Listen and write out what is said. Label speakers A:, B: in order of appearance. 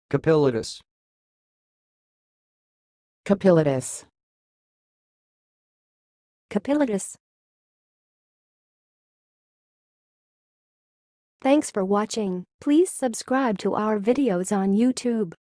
A: Capillatus.
B: Capillatus.
C: Capillatus. Thanks for watching. Please subscribe to our videos on YouTube.